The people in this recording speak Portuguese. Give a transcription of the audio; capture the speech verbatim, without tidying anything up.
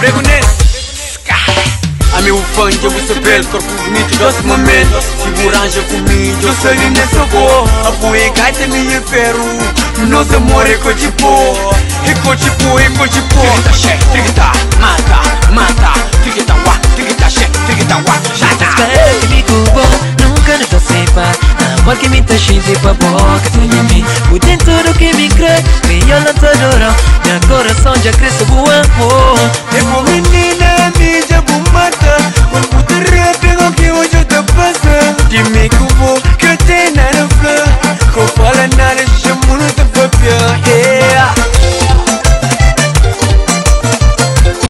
A meu fã, eu vou saber, corpo bonito desse momento. Figuranja comigo, eu sei nessa boa. A boa gaita me ferro. Nosso amor é cotipo. É cotipo, é cotipo. Triguita che, triguita, mata, mata. Triguita wa, triguita che, triguita wa, jata. Espera que me cubo, nunca não tá sem par. Amor que me tá cheio pra boca, tem em mim. O dentro do que me crê, me olha todo. Meu coração já cresce o amor. É por menina, me já vou matar.